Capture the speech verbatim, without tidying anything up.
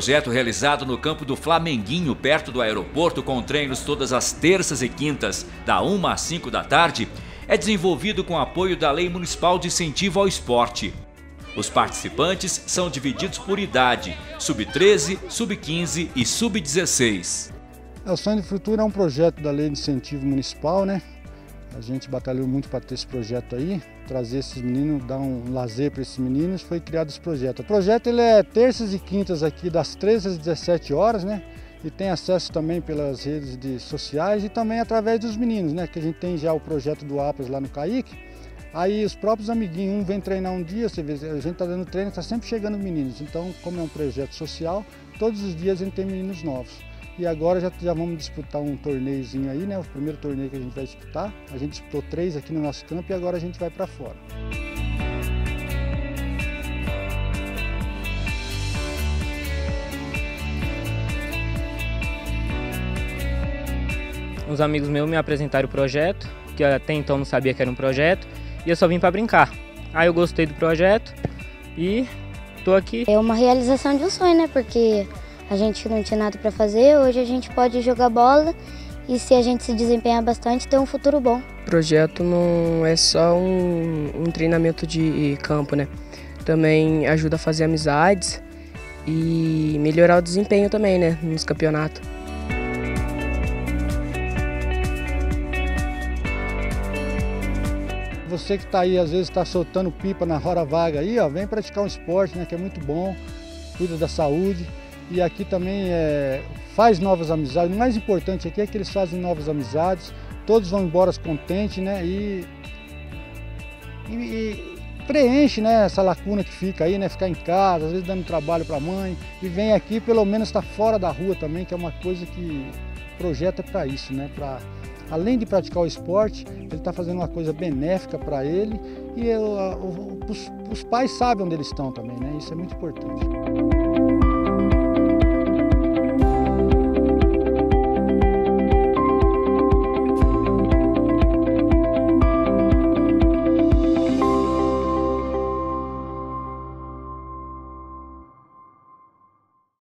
projeto realizado no campo do Flamenguinho, perto do aeroporto, com treinos todas as terças e quintas, da uma às cinco da tarde, é desenvolvido com apoio da Lei Municipal de Incentivo ao Esporte. Os participantes são divididos por idade, sub treze, sub quinze e sub dezesseis. O Sonho do Futuro é um projeto da Lei de Incentivo Municipal, né? A gente batalhou muito para ter esse projeto aí, trazer esses meninos, dar um lazer para esses meninos, foi criado esse projeto. O projeto ele é terças e quintas aqui das treze às dezessete horas, né? E tem acesso também pelas redes de sociais e também através dos meninos, né? Que a gente tem já o projeto do Aplas lá no Caique. Aí os próprios amiguinhos, um vem treinar um dia, você vê, a gente está dando treino, está sempre chegando meninos. Então, como é um projeto social, todos os dias a gente tem meninos novos. E agora já, já vamos disputar um torneiozinho aí, né? O primeiro torneio que a gente vai disputar. A gente disputou três aqui no nosso campo e agora a gente vai para fora. Uns amigos meus me apresentaram o projeto, que eu até então não sabia que era um projeto, e eu só vim para brincar. Aí eu gostei do projeto e tô aqui. É uma realização de um sonho, né? Porque a gente não tinha nada para fazer, hoje a gente pode jogar bola e se a gente se desempenhar bastante, ter um futuro bom. O projeto não é só um, um treinamento de campo, né? Também ajuda a fazer amizades e melhorar o desempenho também, né? Nos campeonatos. Você que está aí, às vezes está soltando pipa na hora vaga aí, ó, vem praticar um esporte, né, que é muito bom, cuida da saúde. E aqui também é, faz novas amizades. O mais importante aqui é que eles fazem novas amizades, todos vão embora contentes, né, e, e, e preenche, né, essa lacuna que fica aí, né, ficar em casa, às vezes dando trabalho para a mãe. E vem aqui, pelo menos está fora da rua também, que é uma coisa que projeta para isso, né, para... Além de praticar o esporte, ele está fazendo uma coisa benéfica para ele e eu, os, os pais sabem onde eles estão também, né? Isso é muito importante.